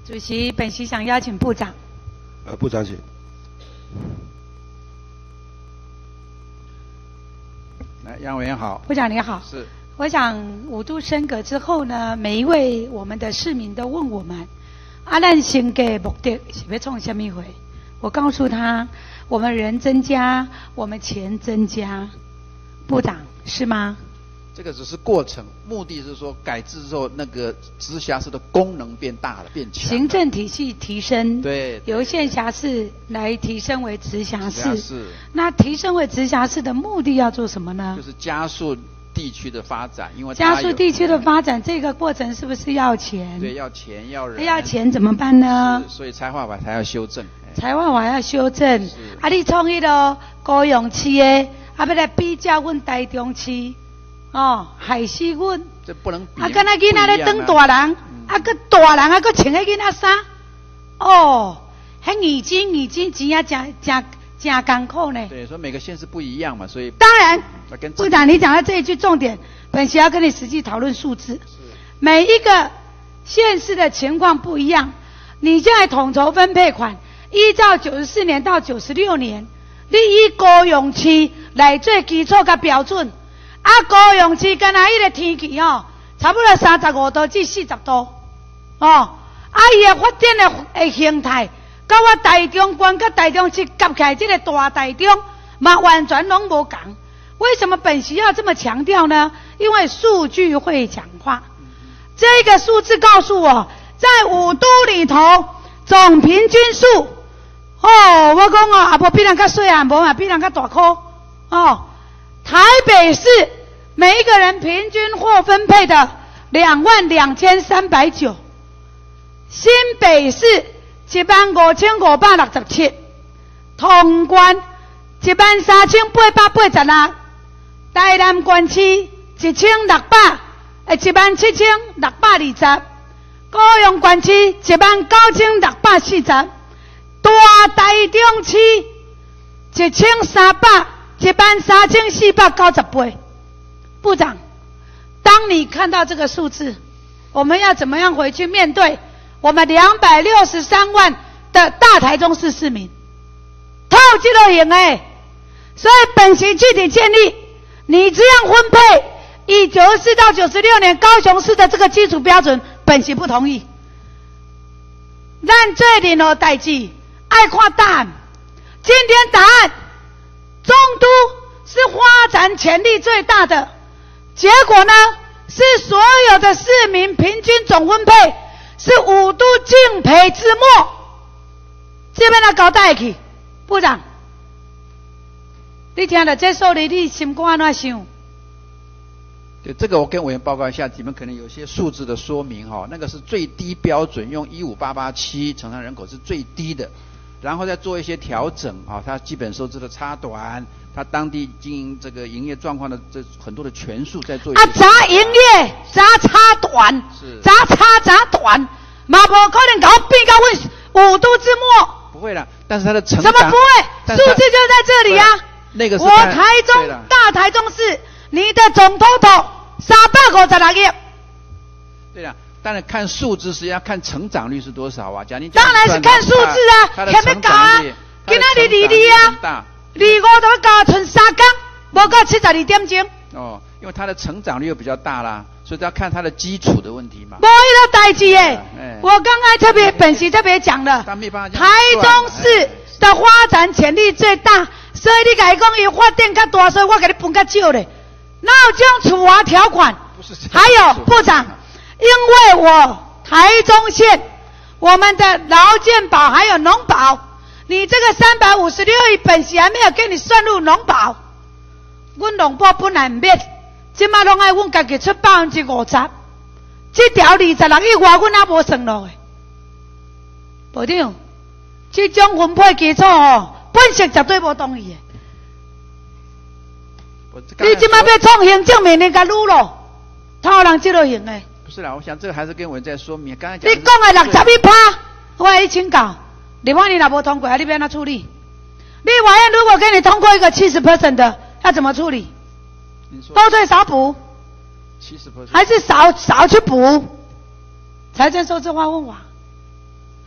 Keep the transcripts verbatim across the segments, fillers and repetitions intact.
主席，本席想邀请部长。 呃，部长请。 来，杨委员好。 部长你好。 是。 我想五都升格之后呢，每一位我们的市民都问我们，啊，咱升格目的是要创什么回？我告诉他，我们人增加，我们钱增加。部长是吗？ 这个只是过程，目的是说改制之后，那个直辖市的功能变大了，变强了。 行政体系提升， 对， 由县辖市来提升为直辖市。 直辖市。 那提升为直辖市的目的要做什么呢？ 就是加速地区的发展，因为加速地区的发展，这个过程是不是要钱？ 对，要钱要人。 要钱怎么办呢？ 所以财划法才要修正。 财划法要修正。啊，你从迄个高雄市的，啊，要来比较阮台中市。哦，害死阮！ 这不能比。 啊，敢若囡仔咧当大人，啊，个大人啊，个穿迄囡仔衫，哦，迄二金二金钱啊，真真真艰苦呢。 对，所以每个县市不一样嘛，所以。 当然，部长你讲到这一句重点，本席要跟你实际讨论数字。每一个县市的情况不一样，你现在统筹分配款，依照九十四年到九十六年，你以高雄市来做基础甲标准。啊，高雄市敢若迄个天气吼，差不多三十五度至四十度，哦，啊伊个发展的诶形态，甲我台中县甲台中市夹起来这个大台中，嘛完全拢无共。为什么本席要这么强调呢？因为数据会讲话。这个数字告诉我，在五都里头，总平均数，哦，我讲哦，也无比人较细啊，无嘛比人较大颗，哦。台北市每一个人平均获分配的两万两千三百九，新北市一万五千五百六十七，通关一万三千八百八十六，台南县区一千六百诶一万七千六百二十，高雄县区一万九千六百四十，大台中市一千三百。一万三千四百九十八，部长，当你看到这个数字，我们要怎么样回去面对我们两百六十三万的大台中市市民？透这个型诶，所以本席具体建议，你这样分配，以九十四到九十六年高雄市的这个基础标准，本席不同意。咱做任何代志，爱看答案。今天答案。中都是发展潜力最大的，结果呢是所有的市民平均总分配是五都敬陪之末，这边来交代去，部长，你听了这数字，你心肝安怎想？ 对，这个我跟委员报告一下，你们可能有些数字的说明哈，那个是最低标准，用一五八八七乘上人口是最低的。然后再做一些调整啊，它基本收支的差短，它当地经营这个营业状况的这很多的权数在做一些。 啊，查营业，查差短，查差查短，嘛无可能搞变到阮五都之末。 不会啦，但是它的成长。 怎么不会？数字就在这里啊。 那个是我台中大台中市，你的总 total 三百五十六亿。 对啦。当然看数字是要看成长率是多少啊，讲你当然是看数字啊， 它的成长率， 今仔日二二啊，二五都加剩三天，无到七十二点钟。 哦，因为它的成长率又比较大啦，所以要看它的基础的问题嘛。 无迄个代志诶，我刚才特别本席特别讲了，台中市的发展潜力最大，所以你甲伊讲伊发展较大，所以我给你分较少咧。哪有这种处罚条款？还有部长。因为我台中县我们的劳健保还有农保，你这个三百五十六亿本席还没有给你算入农保，阮农保本来唔免，现在拢爱阮家己出百分之五十，这条二十六亿外阮也无算落的。部长，这种分配基础哦，本席绝对无同意的。你现在要创行政命令甲撸咯，他人这落行的。 不是啦，我想这个还是跟我在说明。刚才讲你讲的六十一趴，我来请教，立法院若无通过，你要怎处理？立法院如果给你通过一个七十 percent 的，要怎么处理？多退少补， 七十 percent 还是少少去补？财政收支划分法，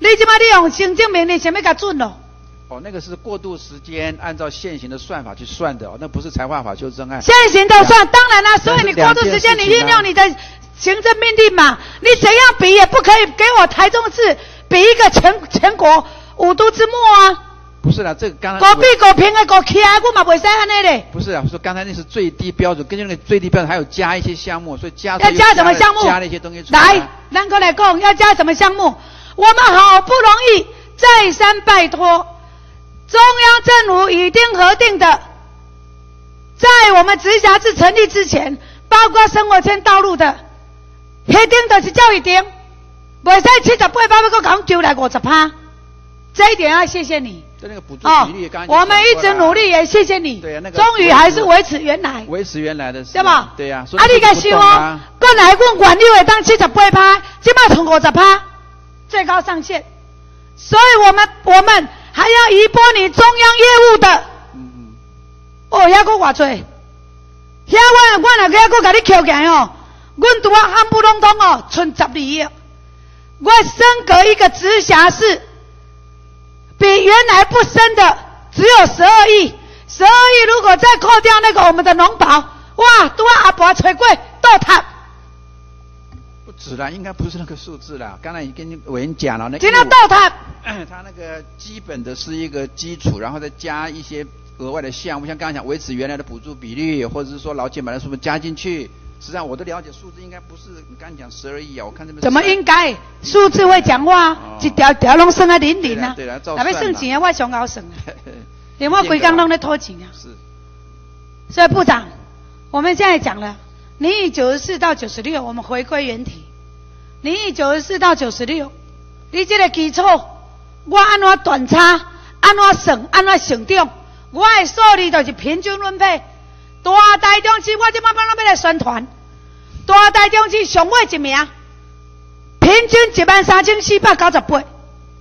你即摆你用行政命令，想要甲准咯？ 哦，那个是过渡时间，按照现行的算法去算的哦，那不是财划法修正案。 现行的算，当然啦、啊，所以你过渡时间，你运用你的行政命令嘛，你怎样比也不可以给我台中市比一个全全国五都之末啊。 不是啦，这个刚才狗比狗平的狗起来，我嘛袂使安尼嘞。 不是啊，我说刚才那是最低标准，根据那个最低标准还有加一些项目，所以加要加什么项目？ 加了一些东西出来、啊。 来，咱过来讲，要加什么项目？我们好不容易再三拜托中央政府已经核定的，在我们直辖市成立之前，包括生活圈道路的，迄顶就是叫一顶，袂使七十八趴要搁讲丢来五十趴，这一点要谢谢你。 对那个补助比例刚才、 哦、我们一直努力，也谢谢你。 对啊，那个终于还是维持原来。 维持原来的是。 对吧？ 对呀、啊。 啊，你甲想哦，本来阮管理会当七十八趴，即摆从五十趴，最高上限。所以我们我们还要移拨你中央业务的。嗯嗯。哦，遐个偌济，遐我我若遐个甲你扣起来哦，阮拄啊喊不拢通哦，剩十二亿。我升格一个直辖市。比原来不升的只有十二亿，十二亿如果再扣掉那个我们的农保，哇，都要阿伯吹过倒塌。 不止啦，应该不是那个数字啦。刚才已经跟委员讲了，那个今天倒塌， 它那个基本的是一个基础，然后再加一些额外的项目，像刚才讲维持原来的补助比率，或者是说劳健保的数目加进去。实际上我的了解数字应该不是你刚才讲十二亿啊，我看这边怎么应该数字会讲话，哦、一条条拢算啊零零啊， 对啦，照算嘛。要算钱啊，我上好算啊，连我规工拢在拖钱啊。 是。 所以部长，我们现在讲了，民意九十四到九十六，我们回归原题。民意九十四到九十六，你这个基础，我按怎断差，按怎算，按怎成长，我的数字就是平均分配。大台中市，我即摆帮咱要来宣传。大台中市上尾一名，平均一万三千四百九十八，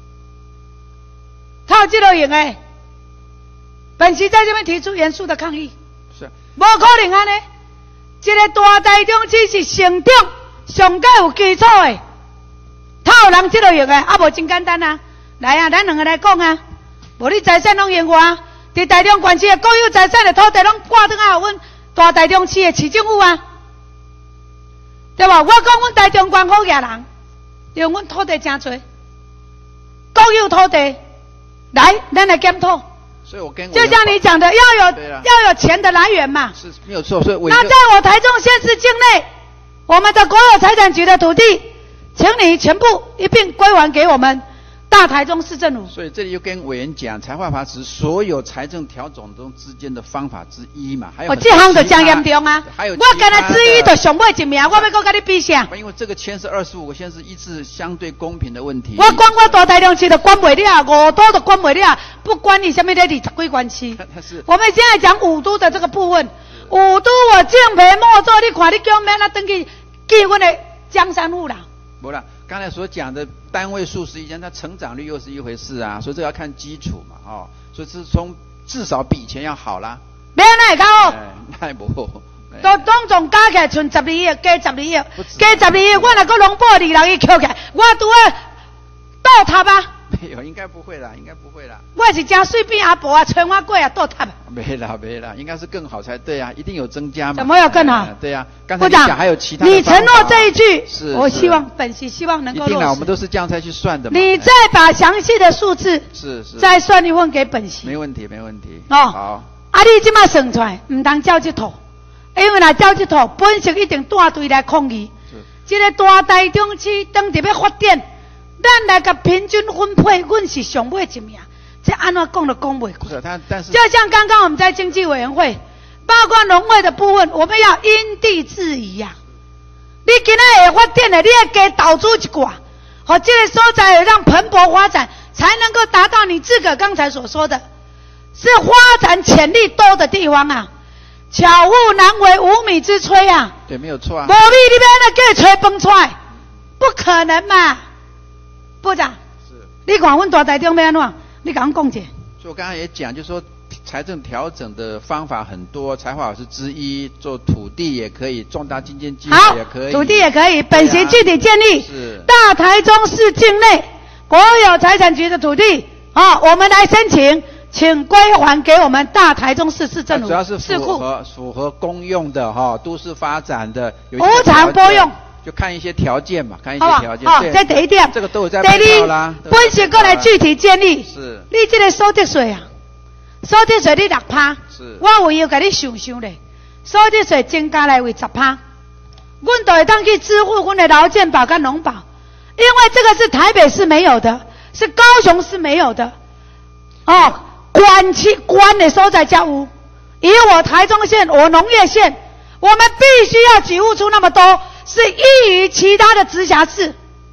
靠这个用诶。本席在这边提出严肃的抗议。 是。 无可能安尼，这个大台中市是省长上界有基础诶，他有人这个用诶，啊无真简单啊。来啊，咱两个来讲啊，无你财产拢用我啊。伫台中县市的国有财产的土地拢挂转啊，阮大台中市的市政府啊，对吧？我讲阮台中县好野人，因为阮土地真多，国有土地，来，咱来检讨。 所以我跟就像你讲的，要有要有钱的来源嘛。 是没有错，所以我那在我台中县市境内，我们的国有财产局的土地，请你全部一并归还给我们。大台中市政府， 所以这里又跟委员讲，财划法只是所有财政调整中之间的方法之一嘛，还有我这项就真严重啊！ 还有我跟他之一就上尾一名，我要搁跟你比啥？ 因为这个牵涉二十五个县市一致相对公平的问题。 我管我大台中市都管不了，五都都管不了，不管你什么的二十几关系。我们现在讲五都的这个部分，五都我敬陪末座，你看你叫咩那登记记阮的江山户啦。 无啦，刚才所讲的单位数是一件，它成长率又是一回事啊，所以这要看基础嘛，哦，所以是从至少比以前要好啦。 没有那会高， 那也无。 都当总加起来剩十二亿，加十二亿，加十二亿，我若搁农保二六亿扣起来，我拄啊倒塌啊！ 没有，应该不会啦，应该不会啦。 我是真水变阿婆啊，吹我过啊，倒塌啊！ 没啦，没啦，应该是更好才对啊，一定有增加嘛。 怎么有更好？ 对啊，刚才你讲还有其他的。 你承诺这一句， 是， 我希望本席希望能够落实。 一定啦，我们都是这样才去算的嘛。 你再把详细的数字是是再算一份给本席。 没问题，没问题。 哦， 好。 啊，你即马算出来，唔当照这套，因为若照这套，本席一定带队来抗议。这个大台中市当地要发展。咱来个平均分配，阮是上尾一名，这安怎讲都讲不过。 是，他但是就像刚刚我们在经济委员会，包括农会的部分，我们要因地制宜呀、啊。你今仔会发展的，你要加投资一寡，和这个所在让蓬勃发展，才能够达到你自个刚才所说的，是发展潜力多的地方啊。巧妇难为无米之炊啊。 对，没有错啊。 无米你要那给吹崩出来，不可能嘛。部长，是，你看阮大台中要安怎？你甲阮讲者。 所以我刚才也讲，就是说财政调整的方法很多，财划是之一，做土地也可以，重大基建计划也可以， 土地也可以。本席具体建议， 是大台中市境内国有财产局的土地啊，我们来申请，请归还给我们大台中市市政府。 主要是市库符合符合公用的哈，都市发展的，有一无些偿拨用。 就看一些条件嘛，看一些好不条件。 好？ 对这第一点。 这个都有在第配套啦。 二，本席过来具体建立。 是。 你这个所得税啊，所得税你六趴。 是。 我有要给你想想咧，所得税增加来为十趴，阮就会当去支付阮的劳健保跟农保，因为这个是台北市没有的，是高雄市没有的。哦，管区管的所在家有，以我台中县，我农业县，我们必须要给付出那么多。是异于其他的直辖市。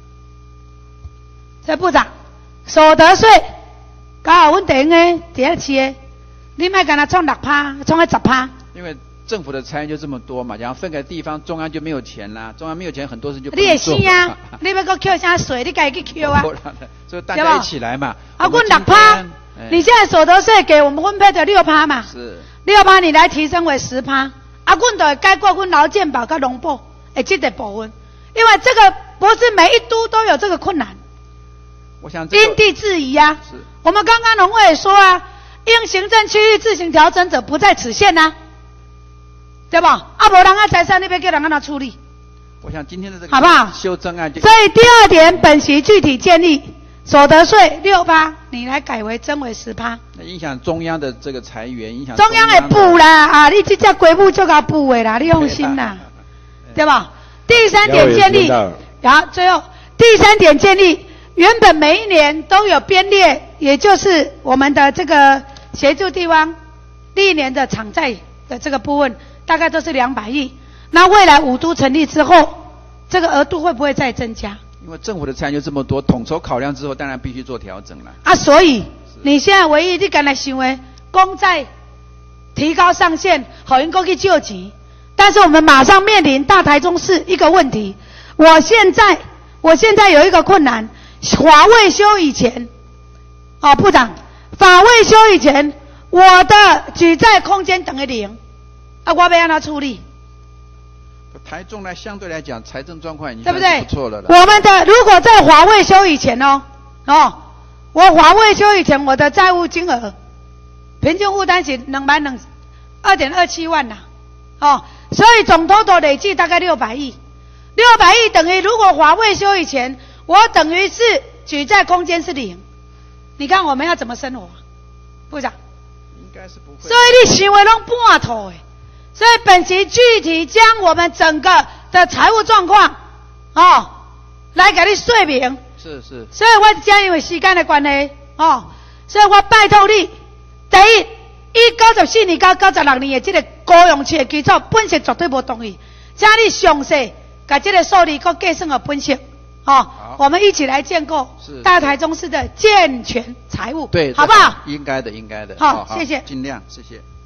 所以部长，所得税刚好稳定的第二期的，你莫干那创六趴，创个十趴。 因为政府的财源就这么多嘛，然后分给地方，中央就没有钱啦，中央没有钱，很多事就不能做。 你也是啊，你要搁扣啥税，你自己去扣啊。 所以大家一起来嘛。 啊，阮六趴，你现在所得税给我们分配的六趴嘛。 是。 六趴你来提升为十趴，啊，阮就会改过阮劳健保跟农保。哎，这个部分，因为这个不是每一都都有这个困难。 我想、这个、 因地制宜啊。 是。 我们刚刚农会也说啊，因行政区域自行调整者不在此限啊，对吧？啊，无人啊财产你要叫人安怎处理？ 我想今天的这个好不好？ 修正案就。 所以第二点，本席具体建议所得税六趴，你来改为增为十趴。 那影响中央的这个财源，影响中央会补啦啊！你这只规模就该补的啦，你用心啦。对吧？第三点建立，然后最后第三点建立，原本每一年都有编列，也就是我们的这个协助地方历年的偿债的这个部分，大概都是两百亿。那未来五都成立之后，这个额度会不会再增加？ 因为政府的财源就这么多，统筹考量之后，当然必须做调整了。 啊，所以你现在唯一你敢来想的，公债提高上限，好因够去救急。但是我们马上面临大台中市一个问题，我现在我现在有一个困难，法未修以前，哦，部长，法未修以前，我的举债空间等于零，啊，我要让他处理。 台中呢，相对来讲财政状况已经对不对？ 不错了。 我们的如果在法未修以前哦，哦，我法未修以前我的债务金额，平均负担是两万两二点二七万呐，哦。所以总多多累计大概六百亿，六百亿等于如果法未修以前，我等于是举债空间是零。你看我们要怎么生活、啊？部长， 应该是不会。 所以你想的拢半套诶。所以本期具体将我们整个的财务状况，哦，来给你说明。 是是。 所以我将因为时间的关系，哦，所以我拜托你，第一。以九十四年到九十六年的这个雇佣期的基础，本席绝对无同意，请你详细把这个数字给计算给本席，哦，我们一起来建构大台中市的健全财务， 对， 好不好？ 应该的，应该的。 好，谢谢， 尽量，谢谢。